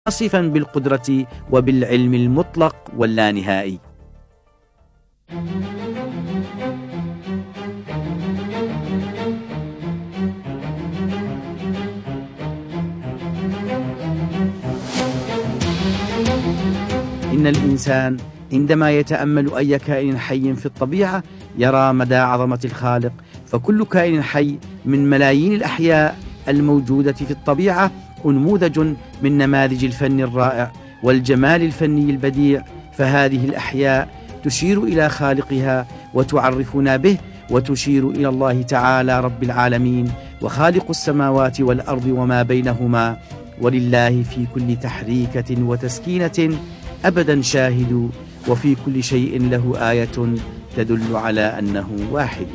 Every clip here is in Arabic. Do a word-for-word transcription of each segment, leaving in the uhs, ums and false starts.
متصفا بالقدرة وبالعلم المطلق واللانهائي. إن الإنسان عندما يتأمل أي كائن حي في الطبيعة يرى مدى عظمة الخالق، فكل كائن حي من ملايين الأحياء الموجودة في الطبيعة نموذج من نماذج الفن الرائع والجمال الفني البديع، فهذه الأحياء تشير إلى خالقها وتعرفنا به، وتشير إلى الله تعالى رب العالمين وخالق السماوات والأرض وما بينهما، ولله في كل تحريكة وتسكينة أبدا شاهد، وفي كل شيء له آية تدل على أنه واحد.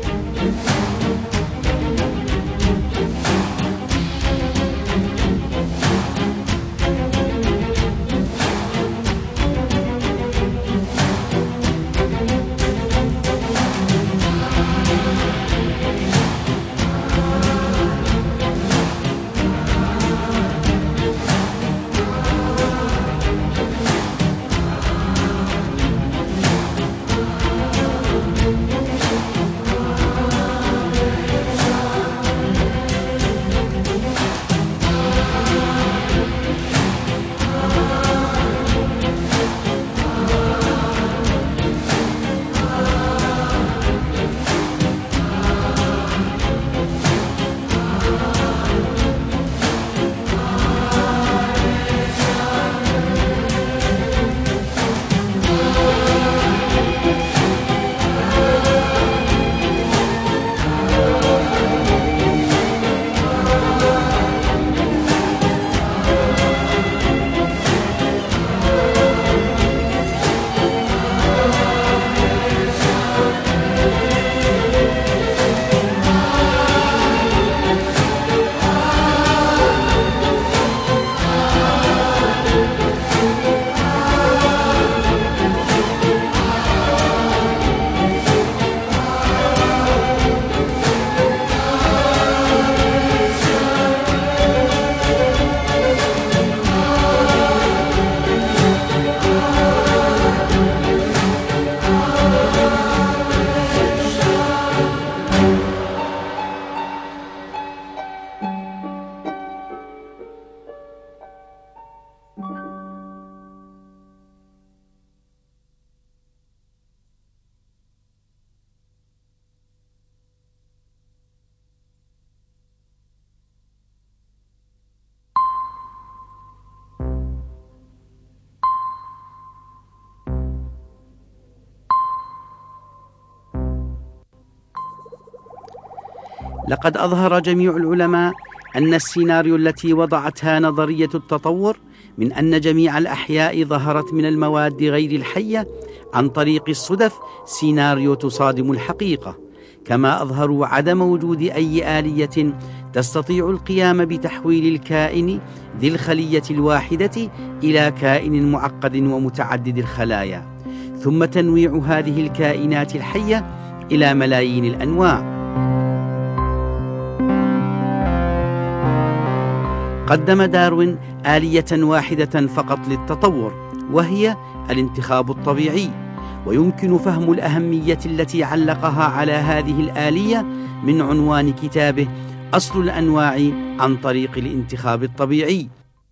لقد أظهر جميع العلماء أن السيناريو التي وضعتها نظرية التطور من أن جميع الأحياء ظهرت من المواد غير الحية عن طريق الصدف سيناريو تصادم الحقيقة، كما أظهروا عدم وجود أي آلية تستطيع القيام بتحويل الكائن ذي الخلية الواحدة إلى كائن معقد ومتعدد الخلايا، ثم تنويع هذه الكائنات الحية إلى ملايين الأنواع. قدم داروين آلية واحدة فقط للتطور، وهي الانتخاب الطبيعي، ويمكن فهم الأهمية التي علقها على هذه الآلية من عنوان كتابه أصل الأنواع عن طريق الانتخاب الطبيعي.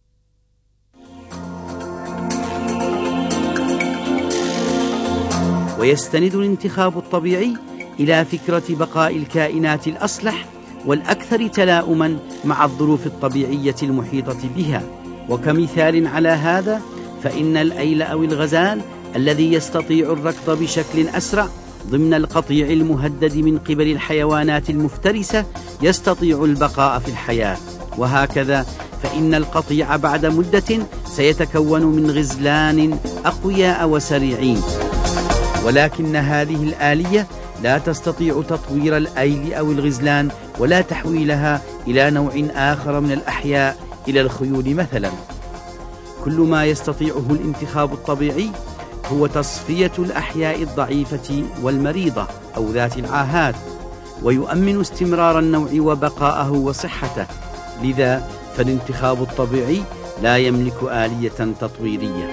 ويستند الانتخاب الطبيعي إلى فكرة بقاء الكائنات الأصلح والأكثر تلاؤما مع الظروف الطبيعية المحيطة بها. وكمثال على هذا فإن الأيل أو الغزال الذي يستطيع الركض بشكل أسرع ضمن القطيع المهدد من قبل الحيوانات المفترسة يستطيع البقاء في الحياة، وهكذا فإن القطيع بعد مدة سيتكون من غزلان أقوياء وسريعين، ولكن هذه الآلية لا تستطيع تطوير الأيل أو الغزلان ولا تحويلها إلى نوع آخر من الأحياء إلى الخيول مثلا. كل ما يستطيعه الانتخاب الطبيعي هو تصفية الأحياء الضعيفة والمريضة أو ذات العاهات، ويؤمن استمرار النوع وبقاءه وصحته. لذا فالانتخاب الطبيعي لا يملك آلية تطويرية.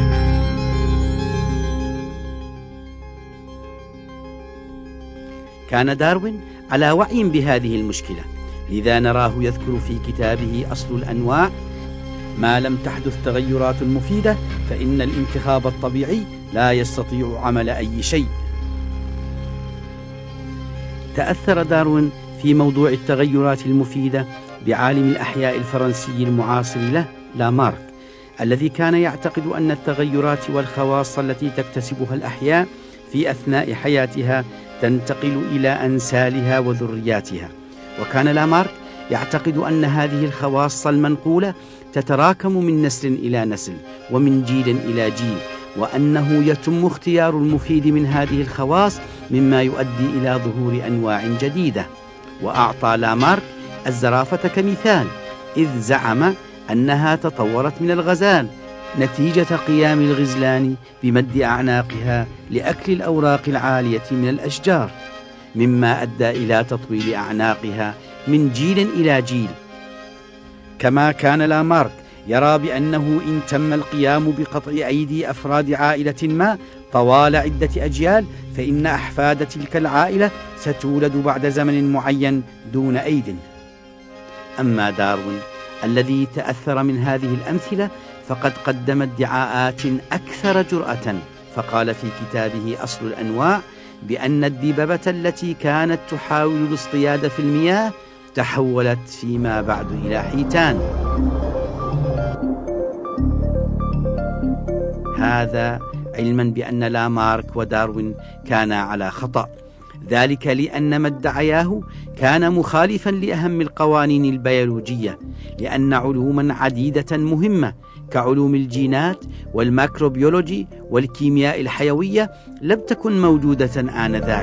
كان داروين على وعي بهذه المشكلة، لذا نراه يذكر في كتابه أصل الأنواع: ما لم تحدث تغيرات مفيدة فإن الانتخاب الطبيعي لا يستطيع عمل أي شيء. تأثر داروين في موضوع التغيرات المفيدة بعالم الأحياء الفرنسي المعاصر له لامارك، الذي كان يعتقد أن التغيرات والخواص التي تكتسبها الأحياء في أثناء حياتها تنتقل إلى أنسالها وذرياتها. وكان لامارك يعتقد أن هذه الخواص المنقولة تتراكم من نسل إلى نسل ومن جيل إلى جيل، وأنه يتم اختيار المفيد من هذه الخواص مما يؤدي إلى ظهور أنواع جديدة. وأعطى لامارك الزرافة كمثال، إذ زعم أنها تطورت من الغزال نتيجة قيام الغزلان بمد أعناقها لأكل الأوراق العالية من الأشجار، مما أدى إلى تطويل أعناقها من جيل إلى جيل. كما كان لامارك يرى بأنه إن تم القيام بقطع أيدي أفراد عائلة ما طوال عدة أجيال فإن أحفاد تلك العائلة ستولد بعد زمن معين دون أيد. أما داروين الذي تأثر من هذه الأمثلة فقد قدم ادعاءات أكثر جرأة، فقال في كتابه أصل الأنواع بأن الدببة التي كانت تحاول الاصطياد في المياه تحولت فيما بعد إلى حيتان. هذا علما بأن لامارك وداروين كانا على خطأ، ذلك لأن ما ادعياه كان مخالفا لأهم القوانين البيولوجية، لأن علوما عديدة مهمة كعلوم الجينات والماكروبيولوجي والكيمياء الحيوية لم تكن موجودة آنذاك،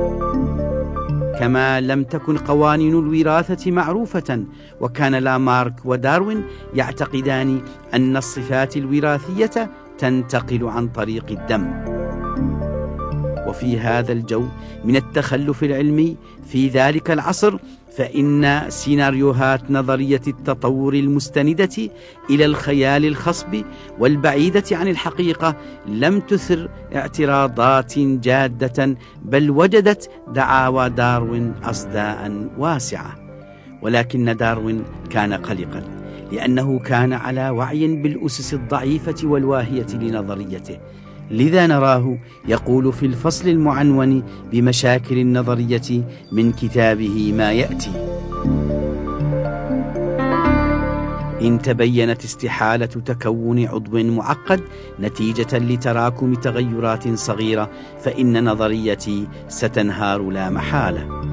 كما لم تكن قوانين الوراثة معروفة. وكان لامارك وداروين يعتقدان أن الصفات الوراثية تنتقل عن طريق الدم. وفي هذا الجو من التخلف العلمي في ذلك العصر، فإن سيناريوهات نظرية التطور المستندة إلى الخيال الخصب والبعيدة عن الحقيقة لم تثر اعتراضات جادة، بل وجدت دعاوى داروين أصداء واسعة. ولكن داروين كان قلقا، لأنه كان على وعي بالأسس الضعيفة والواهية لنظريته، لذا نراه يقول في الفصل المعنون بمشاكل النظرية من كتابه ما يأتي: إن تبينت استحالة تكون عضو معقد نتيجة لتراكم تغيرات صغيرة فإن نظريتي ستنهار لا محالة.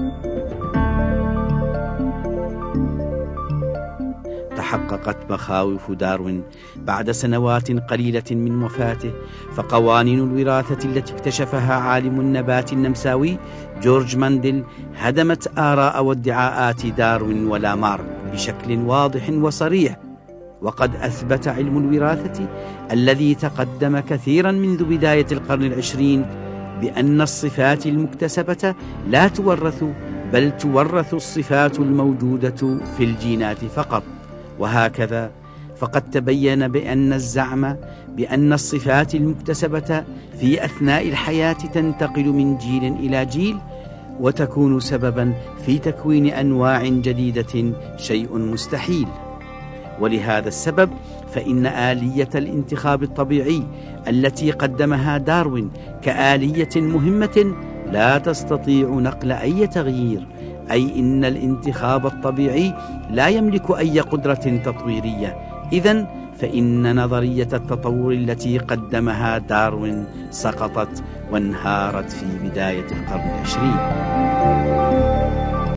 تحققت مخاوف داروين بعد سنوات قليلة من وفاته، فقوانين الوراثة التي اكتشفها عالم النبات النمساوي جورج ماندل هدمت آراء وادعاءات داروين ولامارك بشكل واضح وصريح. وقد أثبت علم الوراثة الذي تقدم كثيرا منذ بداية القرن العشرين بأن الصفات المكتسبة لا تورث، بل تورث الصفات الموجودة في الجينات فقط. وهكذا فقد تبين بأن الزعم بأن الصفات المكتسبة في أثناء الحياة تنتقل من جيل إلى جيل وتكون سببا في تكوين أنواع جديدة شيء مستحيل. ولهذا السبب فإن آلية الانتخاب الطبيعي التي قدمها داروين كآلية مهمة لا تستطيع نقل أي تغيير، أي إن الانتخاب الطبيعي لا يملك أي قدرة تطويرية. إذن فإن نظرية التطور التي قدمها داروين سقطت وانهارت في بداية القرن العشرين.